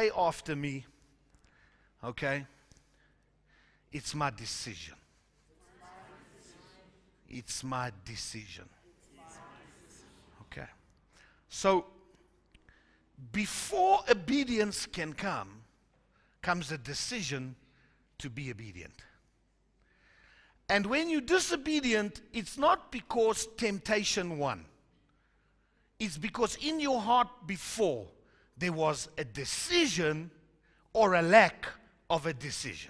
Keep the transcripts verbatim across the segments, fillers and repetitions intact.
say after me, okay? It's my decision. It's my decision. Okay. So, before obedience can come, comes a decision to be obedient. And when you're disobedient, it's not because temptation won. It's because in your heart before, there was a decision or a lack of a decision.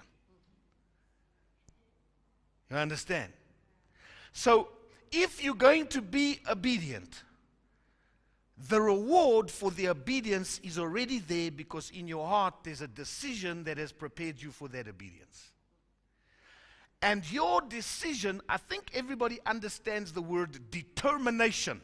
You understand? So, if you're going to be obedient, the reward for the obedience is already there because in your heart there's a decision that has prepared you for that obedience. And your decision, I think everybody understands the word determination.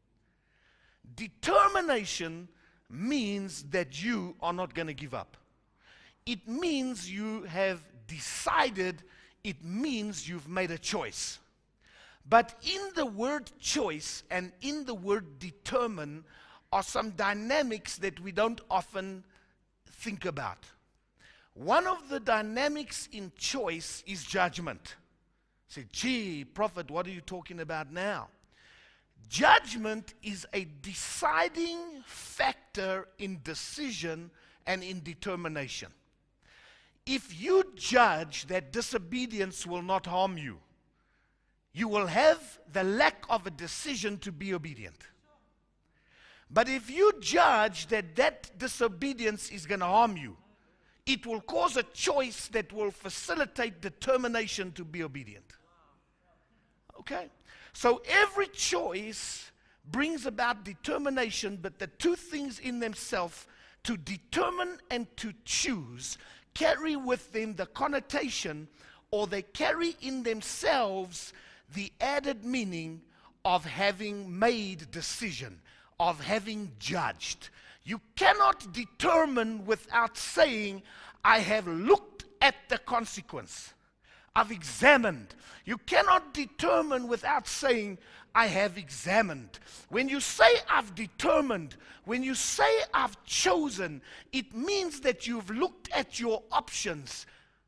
Determination means that you are not going to give up. It means you have decided, it means you've made a choice. But in the word choice and in the word determine are some dynamics that we don't often think about. One of the dynamics in choice is judgment. Say, gee, prophet, what are you talking about now? Judgment is a deciding factor in decision and in determination. If you judge that disobedience will not harm you, you will have the lack of a decision to be obedient. But if you judge that that disobedience is going to harm you, it will cause a choice that will facilitate determination to be obedient. Okay? So every choice brings about determination, but the two things in themselves, to determine and to choose, carry with them the connotation, or they carry in themselves the added meaning of having made decision, of having judged. You cannot determine without saying, I have looked at the consequence. I've examined. You cannot determine without saying, I have examined. When you say I've determined, when you say I've chosen, it means that you've looked at your options.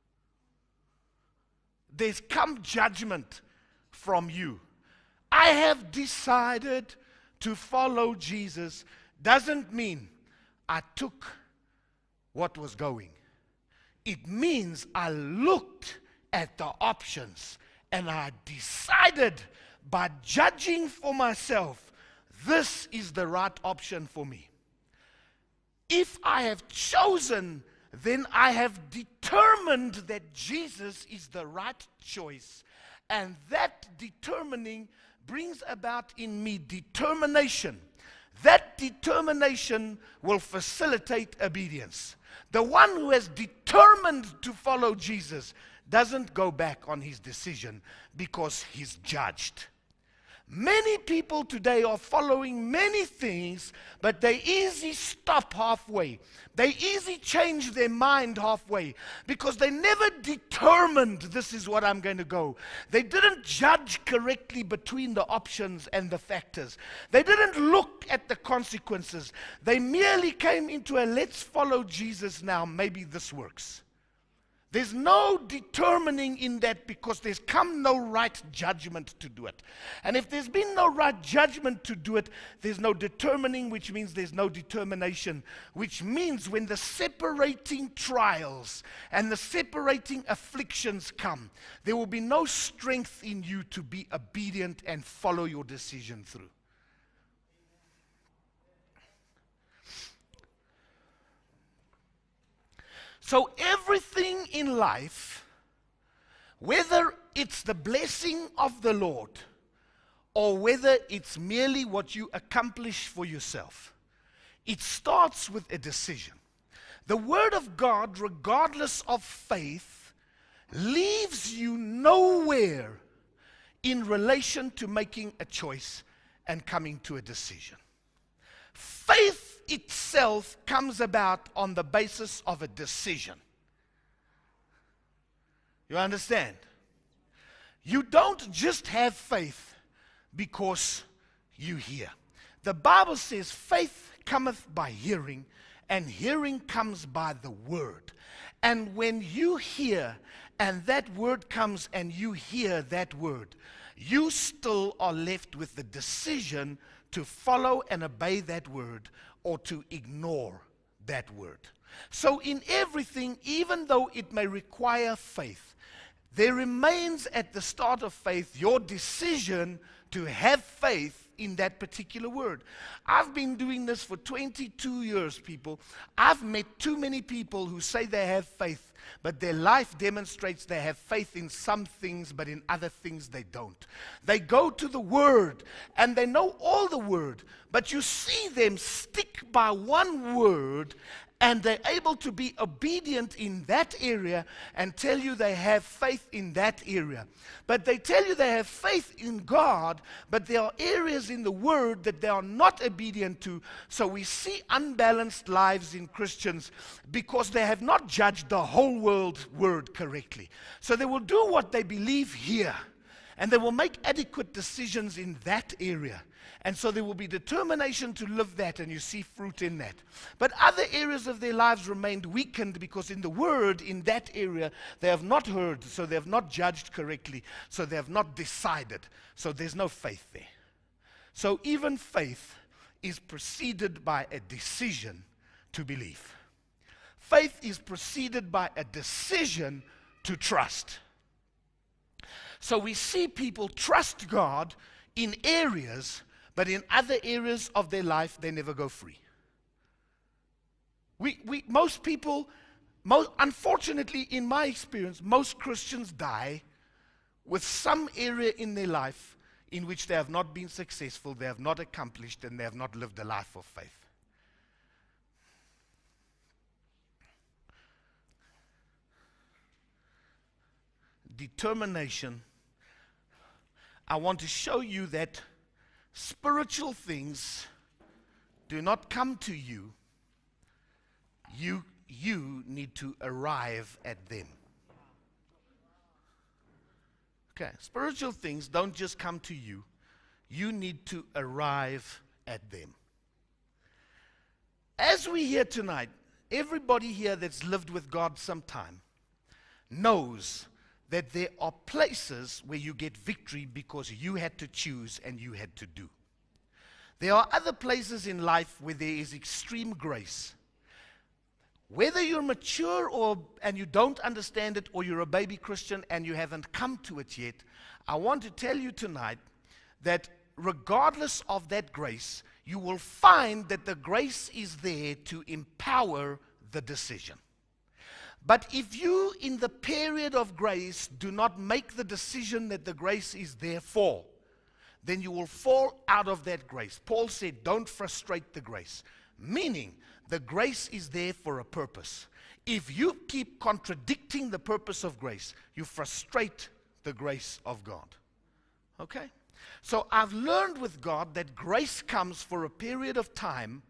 There's come judgment from you. I have decided to follow Jesus doesn't mean I took what was going. It means I looked at the options and I decided by judging for myself, this is the right option for me. If I have chosen, then I have determined that Jesus is the right choice. And that determining brings about in me determination. That determination will facilitate obedience. The one who has determined to follow Jesus doesn't go back on his decision because he's judged. Many people today are following many things, but they easily stop halfway. They easily change their mind halfway because they never determined this is what I'm going to go. They didn't judge correctly between the options and the factors. They didn't look at the consequences. They merely came into a let's follow Jesus now, maybe this works. There's no determining in that because there's come no right judgment to do it. And if there's been no right judgment to do it, there's no determining, which means there's no determination. Which means when the separating trials and the separating afflictions come, there will be no strength in you to be obedient and follow your decision through. So everything in life, whether it's the blessing of the Lord or whether it's merely what you accomplish for yourself, it starts with a decision. The Word of God, regardless of faith, leaves you nowhere in relation to making a choice and coming to a decision. Faith itself comes about on the basis of a decision. You understand? You don't just have faith because you hear. The Bible says faith cometh by hearing, and hearing comes by the word. And when you hear, and that word comes and you hear that word, you still are left with the decision to follow and obey that word or to ignore that word. So in everything, even though it may require faith, there remains at the start of faith your decision to have faith in that particular word. I've been doing this for twenty-two years, people. I've met too many people who say they have faith, but their life demonstrates they have faith in some things, but in other things they don't. They go to the word, and they know all the word, but you see them stick by one word, and they're able to be obedient in that area and tell you they have faith in that area. But they tell you they have faith in God, but there are areas in the Word that they are not obedient to. So we see unbalanced lives in Christians because they have not judged the whole world Word correctly. So they will do what they believe here, and they will make adequate decisions in that area. And so there will be determination to live that, and you see fruit in that. But other areas of their lives remained weakened because in the Word, in that area, they have not heard, so they have not judged correctly, so they have not decided. So there's no faith there. So even faith is preceded by a decision to believe. Faith is preceded by a decision to trust. So we see people trust God in areas, but in other areas of their life, they never go free. We, we, most people, most, unfortunately, in my experience, most Christians die with some area in their life in which they have not been successful, they have not accomplished, and they have not lived a life of faith. Determination. I want to show you that spiritual things do not come to you. You, you need to arrive at them. Okay, spiritual things don't just come to you. You need to arrive at them. As we hear tonight, everybody here that's lived with God some time knows that there are places where you get victory because you had to choose and you had to do. There are other places in life where there is extreme grace. Whether you're mature or and you don't understand it, or you're a baby Christian and you haven't come to it yet, I want to tell you tonight that regardless of that grace, you will find that the grace is there to empower the decision. But if you, in the period of grace, do not make the decision that the grace is there for, then you will fall out of that grace. Paul said, don't frustrate the grace. Meaning, the grace is there for a purpose. If you keep contradicting the purpose of grace, you frustrate the grace of God. Okay? So I've learned with God that grace comes for a period of time,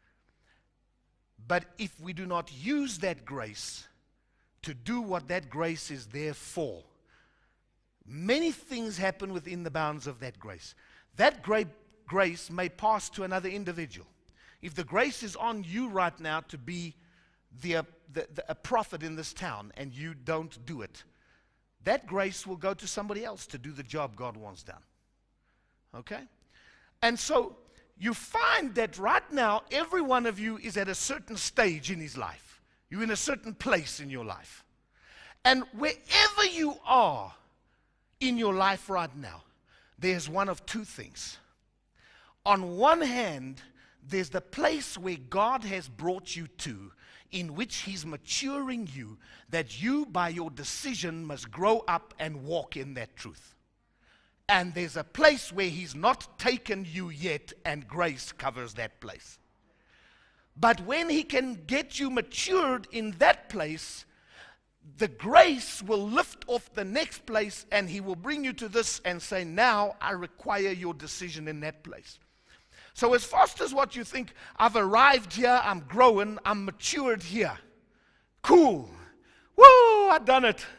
but if we do not use that grace to do what that grace is there for, many things happen within the bounds of that grace. That great grace may pass to another individual. If the grace is on you right now to be the, uh, the, the, a prophet in this town and you don't do it, that grace will go to somebody else to do the job God wants done. Okay? And so you find that right now every one of you is at a certain stage in his life. You're in a certain place in your life. And wherever you are in your life right now, there's one of two things. On one hand, there's the place where God has brought you to, in which he's maturing you, that you, by your decision, must grow up and walk in that truth. And there's a place where he's not taken you yet, and grace covers that place. But when he can get you matured in that place, the grace will lift off the next place, and he will bring you to this and say, now I require your decision in that place. So as fast as what you think, I've arrived here, I'm growing, I'm matured here. Cool. Woo, I've done it.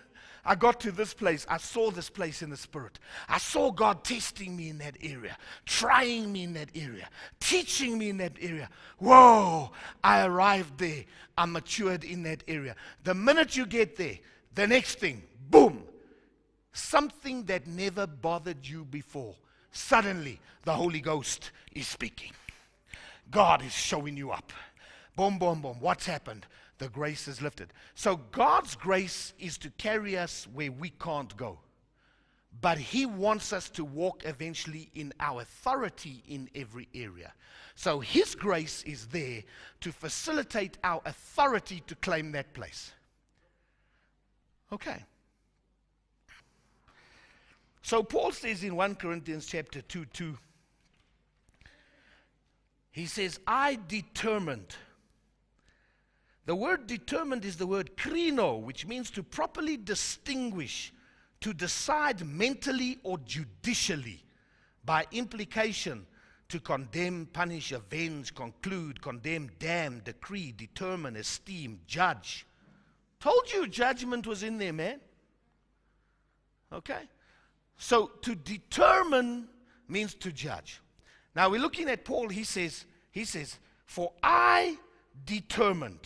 I got to this place. I saw this place in the Spirit. I saw God testing me in that area, trying me in that area, teaching me in that area. Whoa, I arrived there. I matured in that area. The minute you get there, the next thing, boom, something that never bothered you before. Suddenly, the Holy Ghost is speaking. God is showing you up. Boom, boom, boom. What's happened? The grace is lifted. So God's grace is to carry us where we can't go. But He wants us to walk eventually in our authority in every area. So His grace is there to facilitate our authority to claim that place. Okay. So Paul says in First Corinthians chapter two, two, he says, I determined. The word determined is the word krino, which means to properly distinguish, to decide mentally or judicially, by implication, to condemn, punish, avenge, conclude, condemn, damn, decree, determine, esteem, judge. Told you judgment was in there, man. Okay? So to determine means to judge. Now we're looking at Paul. He says, he says, for I determined.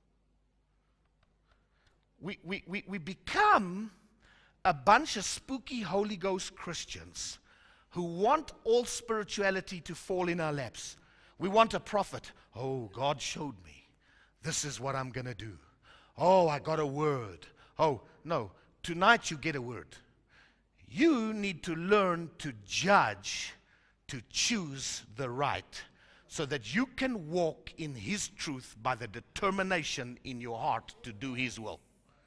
We, we, we, we become a bunch of spooky Holy Ghost Christians who want all spirituality to fall in our laps. We want a prophet. Oh, God showed me. This is what I'm going to do. Oh, I got a word. Oh, no. Tonight you get a word. You need to learn to judge, to choose the right, so that you can walk in His truth by the determination in your heart to do His will.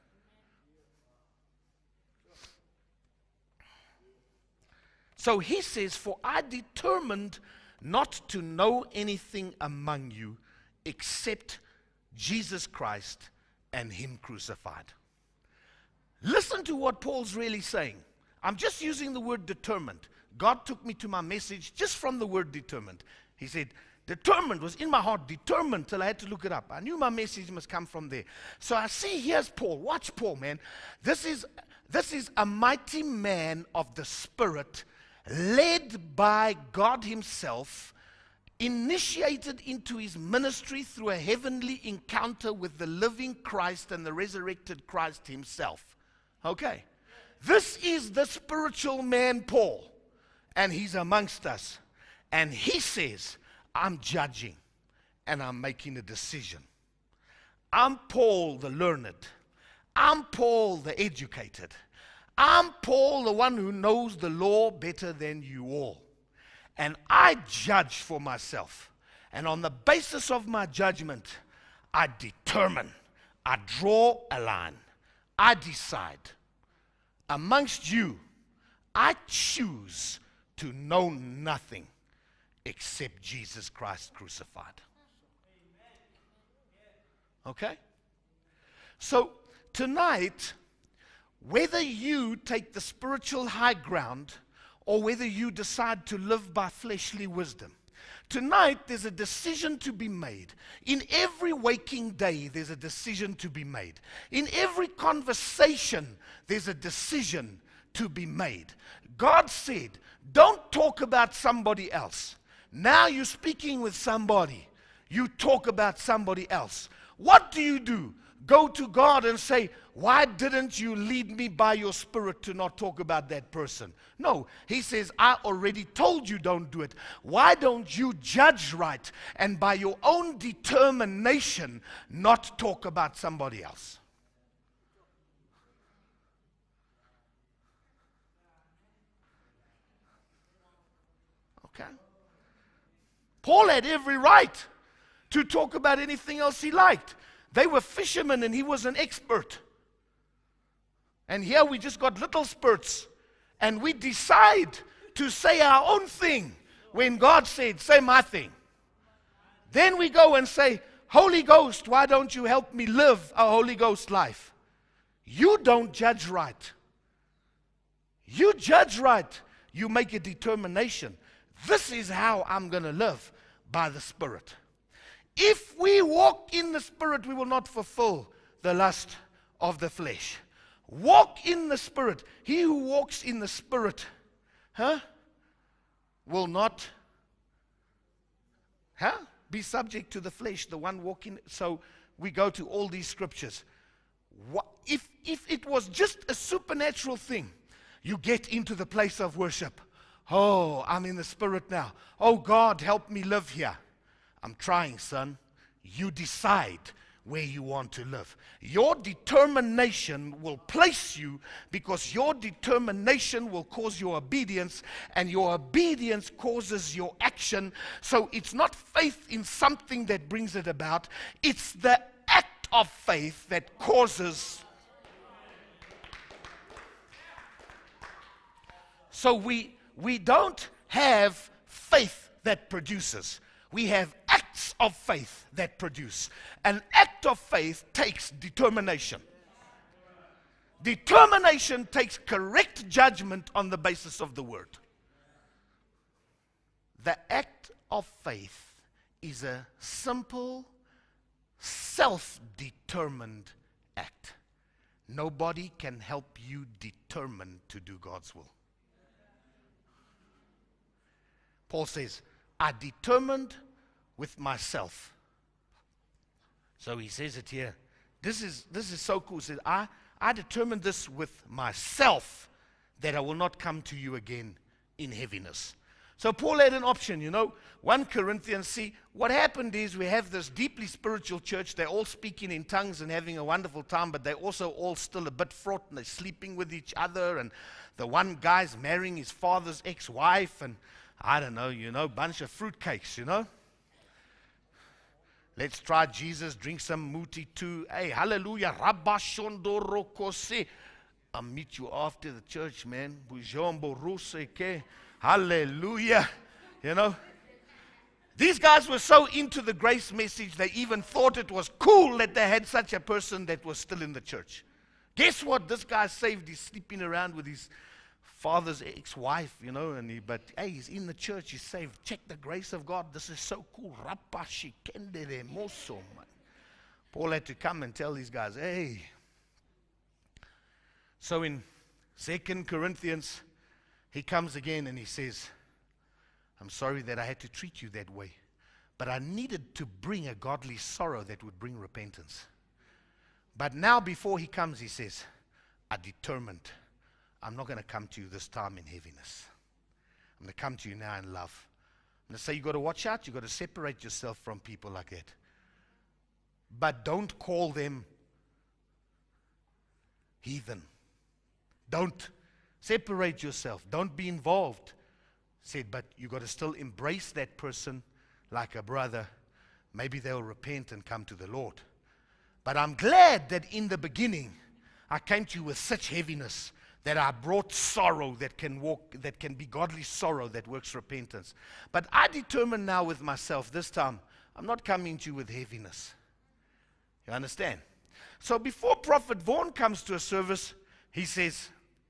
So he says, for I determined not to know anything among you except Jesus Christ and Him crucified. Listen to what Paul's really saying. I'm just using the word determined. God took me to my message just from the word determined. He said, determined was in my heart, determined till I had to look it up. I knew my message must come from there. So I see here's Paul. Watch Paul, man. This is, this is a mighty man of the Spirit, led by God Himself, initiated into his ministry through a heavenly encounter with the living Christ and the resurrected Christ Himself. Okay. This is the spiritual man, Paul, and he's amongst us. And he says, I'm judging, and I'm making a decision. I'm Paul the learned. I'm Paul the educated. I'm Paul the one who knows the law better than you all. And I judge for myself. And on the basis of my judgment, I determine, I draw a line, I decide. Amongst you, I choose to know nothing except Jesus Christ crucified. Okay? So tonight, whether you take the spiritual high ground or whether you decide to live by fleshly wisdom, tonight there's a decision to be made. In every waking day, there's a decision to be made. In every conversation, there's a decision to be made. God said, don't talk about somebody else. Now you're speaking with somebody. You talk about somebody else. What do you do? Go to God and say, why didn't you lead me by your Spirit to not talk about that person? No, He says, I already told you don't do it. Why don't you judge right and by your own determination not talk about somebody else? Okay. Paul had every right to talk about anything else he liked. They were fishermen and he was an expert. And here we just got little spurts. And we decide to say our own thing when God said, say my thing. Then we go and say, Holy Ghost, why don't you help me live a Holy Ghost life? You don't judge right. You judge right. You make a determination. This is how I'm going to live, by the Spirit. If we walk in the Spirit, we will not fulfill the lust of the flesh. Walk in the Spirit. He who walks in the Spirit, huh, will not, huh, be subject to the flesh. The one walking. So we go to all these scriptures. What, if if it was just a supernatural thing, you get into the place of worship. Oh, I'm in the Spirit now. Oh, God, help me live here. I'm trying, son. You decide where you want to live. Your determination will place you, because your determination will cause your obedience, and your obedience causes your action. So it's not faith in something that brings it about. It's the act of faith that causes. So we we don't have faith that produces. We have acts of faith that produce. An act of faith takes determination. Determination takes correct judgment on the basis of the word. The act of faith is a simple, self-determined act. Nobody can help you determine to do God's will. Paul says, I determined with myself. So he says it here. This is this is so cool. He says, I, I determined this with myself, that I will not come to you again in heaviness. So Paul had an option, you know. First Corinthians, see, what happened is we have this deeply spiritual church. They're all speaking in tongues and having a wonderful time, but they're also all still a bit fraught, and they're sleeping with each other, and the one guy's marrying his father's ex-wife, and I don't know, you know, bunch of fruitcakes, you know. Let's try Jesus, drink some muti too. Hey, hallelujah. Rabba shondoro kose. I'll meet you after the church, man. Hallelujah. You know. These guys were so into the grace message, they even thought it was cool that they had such a person that was still in the church. Guess what? This guy saved. He's sleeping around with his father's ex-wife, you know, and he, but hey, he's in the church, he's saved. Check the grace of God. This is so cool. Paul had to come and tell these guys, hey. So in Second Corinthians, he comes again and he says, I'm sorry that I had to treat you that way, but I needed to bring a godly sorrow that would bring repentance. But now before he comes, he says, I determined I'm not going to come to you this time in heaviness. I'm going to come to you now in love. I'm going to say you've got to watch out. You've got to separate yourself from people like that. But don't call them heathen. Don't separate yourself. Don't be involved. Said, but you've got to still embrace that person like a brother. Maybe they'll repent and come to the Lord. But I'm glad that in the beginning I came to you with such heaviness, that I brought sorrow that can walk, that can be godly sorrow that works repentance. But I determine now with myself, this time, I'm not coming to you with heaviness. You understand? So before Prophet Vaughan comes to a service, he says,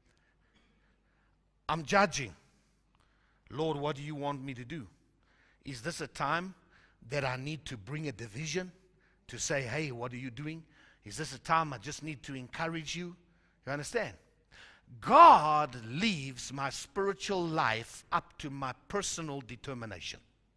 I'm judging. Lord, what do you want me to do? Is this a time that I need to bring a division to say, hey, what are you doing? Is this a time I just need to encourage you? You understand? God leaves my spiritual life up to my personal determination.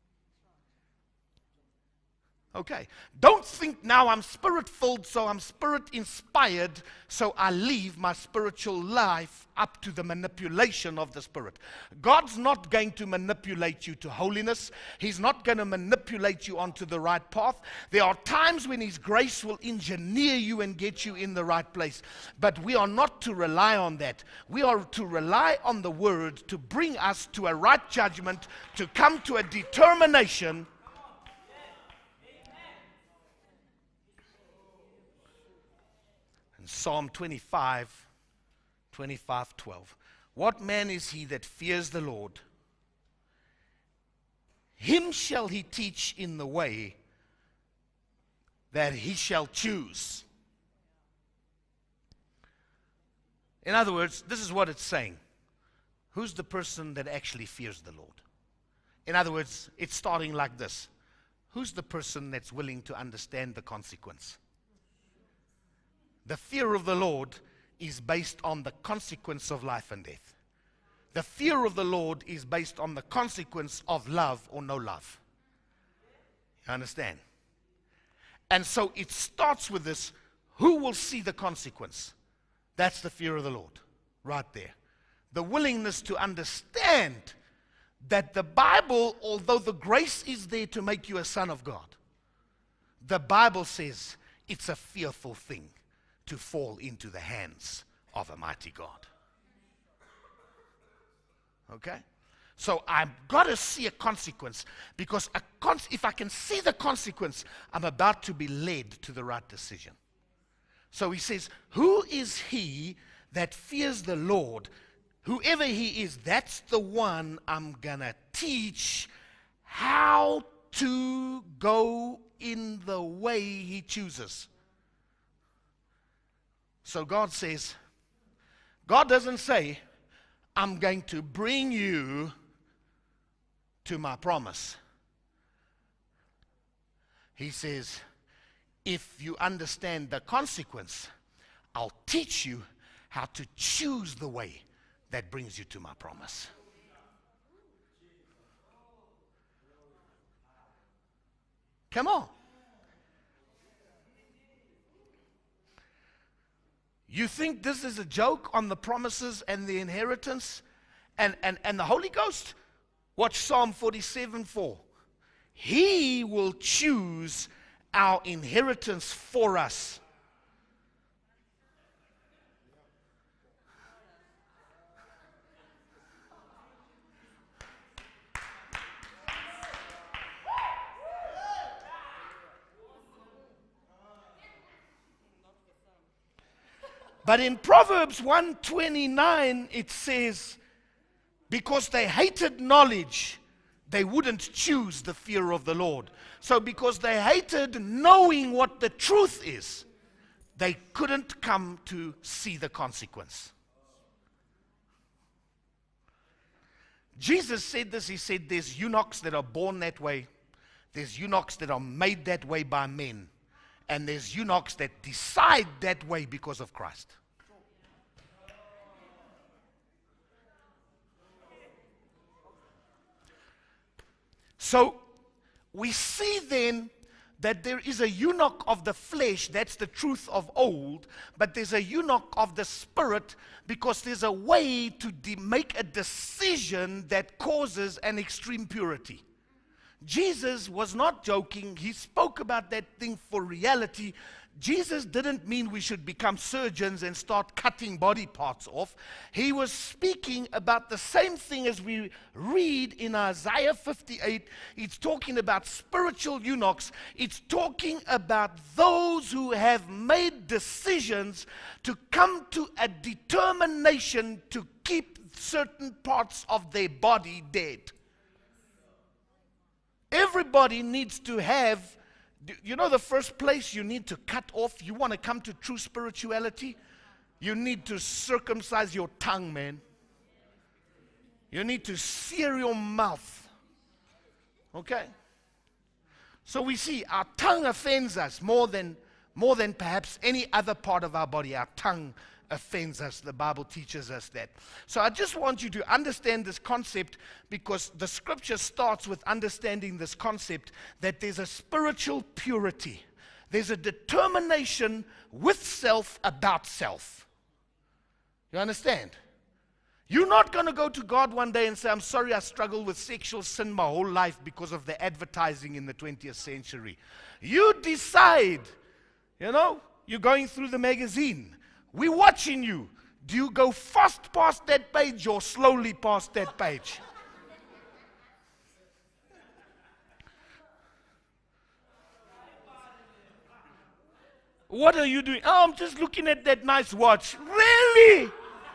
Okay. Don't think now I'm spirit-filled, so I'm spirit-inspired, so I leave my spiritual life up to the manipulation of the Spirit. God's not going to manipulate you to holiness. He's not going to manipulate you onto the right path. There are times when His grace will engineer you and get you in the right place. But we are not to rely on that. We are to rely on the Word to bring us to a right judgment, to come to a determination. Psalm twenty-five, twenty-five, twelve. What man is he that fears the Lord? Him shall he teach in the way that he shall choose. In other words, this is what it's saying. Who's the person that actually fears the Lord? In other words, it's starting like this. Who's the person that's willing to understand the consequence? The fear of the Lord is based on the consequence of life and death. The fear of the Lord is based on the consequence of love or no love. You understand? And so it starts with this, who will see the consequence? That's the fear of the Lord, right there. The willingness to understand that the Bible, although the grace is there to make you a son of God, the Bible says it's a fearful thing to fall into the hands of a mighty God. Okay? So I've got to see a consequence, because a con- if I can see the consequence, I'm about to be led to the right decision. So he says, who is he that fears the Lord? Whoever he is, that's the one I'm going to teach how to go in the way he chooses. So God says, God doesn't say, I'm going to bring you to my promise. He says, if you understand the consequence, I'll teach you how to choose the way that brings you to my promise. Come on. You think this is a joke on the promises and the inheritance and, and, and the Holy Ghost? Watch Psalm forty-seven four. He will choose our inheritance for us. But in Proverbs one twenty-nine, it says, because they hated knowledge, they wouldn't choose the fear of the Lord. So because they hated knowing what the truth is, they couldn't come to see the consequence. Jesus said this, he said there's eunuchs that are born that way, there's eunuchs that are made that way by men, and there's eunuchs that decide that way because of Christ. So we see then that there is a eunuch of the flesh, that's the truth of old, but there's a eunuch of the spirit, because there's a way to de- make a decision that causes an extreme purity. Jesus was not joking. He spoke about that thing for reality. Jesus didn't mean we should become surgeons and start cutting body parts off. He was speaking about the same thing as we read in Isaiah fifty-eight. It's talking about spiritual eunuchs. It's talking about those who have made decisions to come to a determination to keep certain parts of their body dead. Everybody needs to have, you know, the first place you need to cut off, you want to come to true spirituality, you need to circumcise your tongue, man. You need to sear your mouth. Okay? So we see our tongue offends us more than, more than perhaps any other part of our body. Our tongue offends us. The Bible teaches us that. So I just want you to understand this concept, because the scripture starts with understanding this concept that there's a spiritual purity. There's a determination with self about self. You understand? You're not going to go to God one day and say, I'm sorry, I struggled with sexual sin my whole life because of the advertising in the twentieth century. You decide, you know, you're going through the magazine. We're watching you. Do you go fast past that page or slowly past that page? What are you doing? Oh, I'm just looking at that nice watch. Really?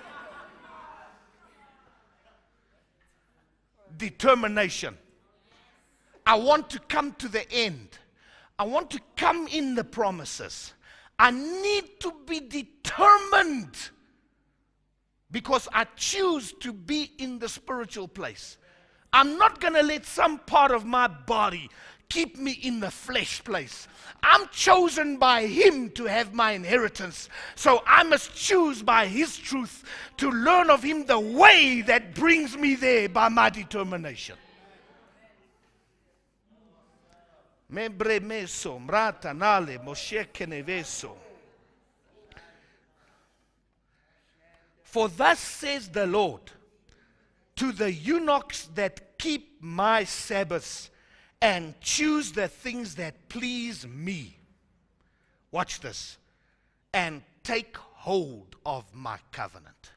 Determination. I want to come to the end. I want to come in the promises. I need to be determined, because I choose to be in the spiritual place. I'm not going to let some part of my body keep me in the flesh place. I'm chosen by Him to have my inheritance. So I must choose by His truth to learn of Him the way that brings me there by my determination. Membre meso, mrata nale, mosheke neveso. For thus says the Lord, to the eunuchs that keep my Sabbaths and choose the things that please me. Watch this. And take hold of my covenant.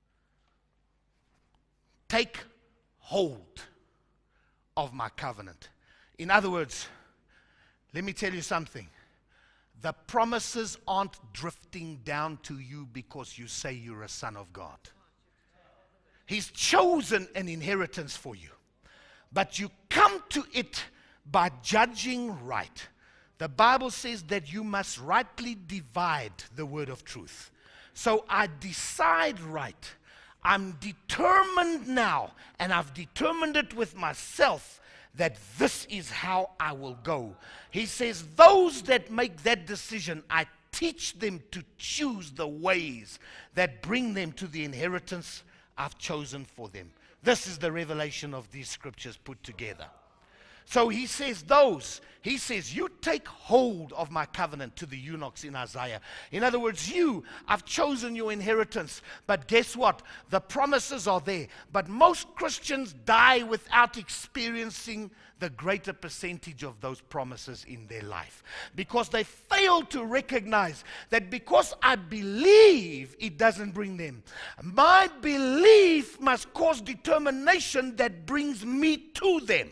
Take hold of my covenant. In other words, let me tell you something. The promises aren't drifting down to you because you say you're a son of God. He's chosen an inheritance for you. But you come to it by judging right. The Bible says that you must rightly divide the word of truth. So I decide right. I'm determined now, and I've determined it with myself, that this is how I will go. He says, those that make that decision, I teach them to choose the ways that bring them to the inheritance I've chosen for them. This is the revelation of these scriptures put together. So he says those, he says, you take hold of my covenant to the eunuchs in Isaiah. In other words, you, I've chosen your inheritance. But guess what? The promises are there. But most Christians die without experiencing the greater percentage of those promises in their life. Because they fail to recognize that because I believe, it doesn't bring them. My belief must cause determination that brings me to them.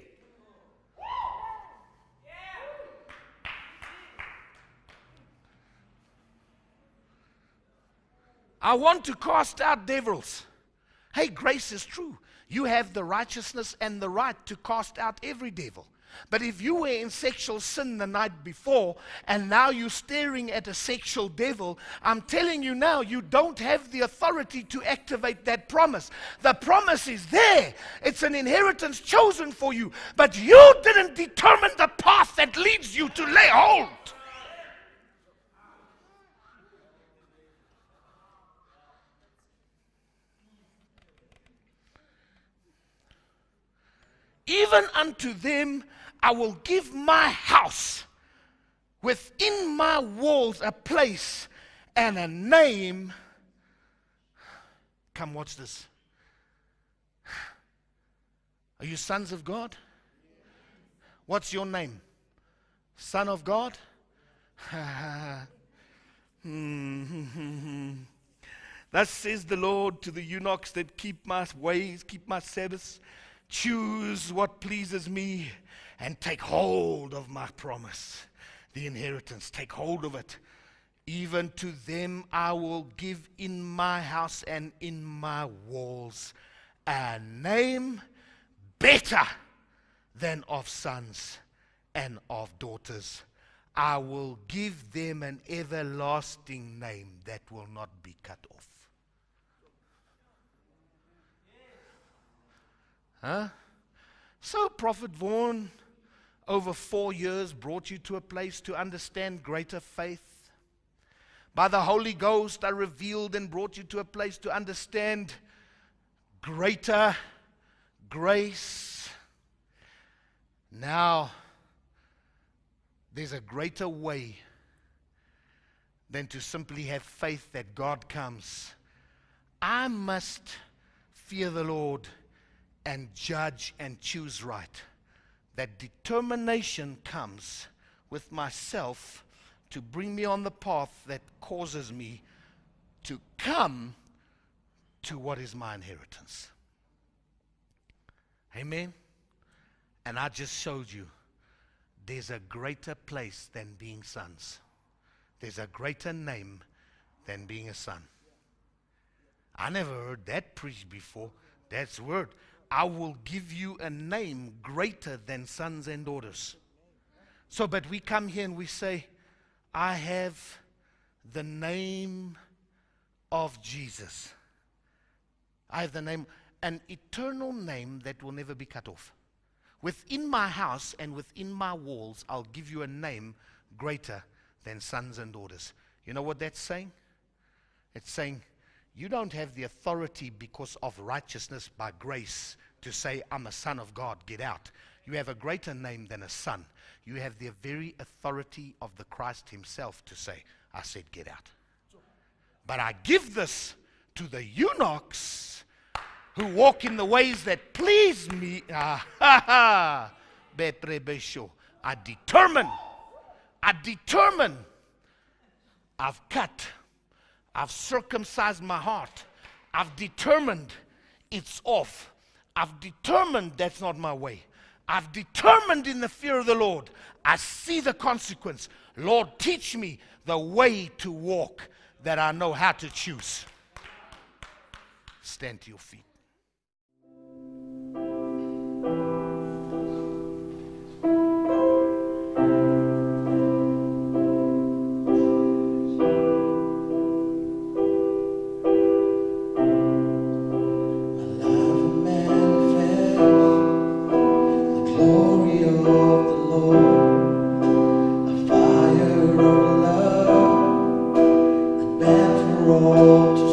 I want to cast out devils. Hey, grace is true. You have the righteousness and the right to cast out every devil. But if you were in sexual sin the night before and now you're staring at a sexual devil, I'm telling you now, you don't have the authority to activate that promise. The promise is there. It's an inheritance chosen for you. But you didn't determine the path that leads you to lay hold. Even unto them I will give my house, within my walls a place and a name. Come watch this. Are you sons of God? What's your name? Son of God? Thus says the Lord to the eunuchs that keep my ways, keep my Sabbaths. Choose what pleases me and take hold of my promise, the inheritance. Take hold of it. Even to them I will give in my house and in my walls a name better than of sons and of daughters. I will give them an everlasting name that will not be cut off. Huh? So Prophet Vaughan, over four years, brought you to a place to understand greater faith. By the Holy Ghost, I revealed and brought you to a place to understand greater grace. Now, there's a greater way than to simply have faith that God comes. I must fear the Lord and judge and choose right. That determination comes with myself to bring me on the path that causes me to come to what is my inheritance. Amen? And I just showed you there's a greater place than being sons. There's a greater name than being a son. I never heard that preached before. That's the word. I will give you a name greater than sons and daughters. So, but we come here and we say, I have the name of Jesus. I have the name, an eternal name that will never be cut off. Within my house and within my walls, I'll give you a name greater than sons and daughters. You know what that's saying? It's saying, you don't have the authority because of righteousness by grace to say, I'm a son of God, get out. You have a greater name than a son. You have the very authority of the Christ himself to say, I said, get out. But I give this to the eunuchs who walk in the ways that please me. Ah, ha, ha. I determine, I determine, I've cut, I've circumcised my heart, I've determined it's off. I've determined that's not my way. I've determined in the fear of the Lord. I see the consequence. Lord, teach me the way to walk that I know how to choose. Stand to your feet. All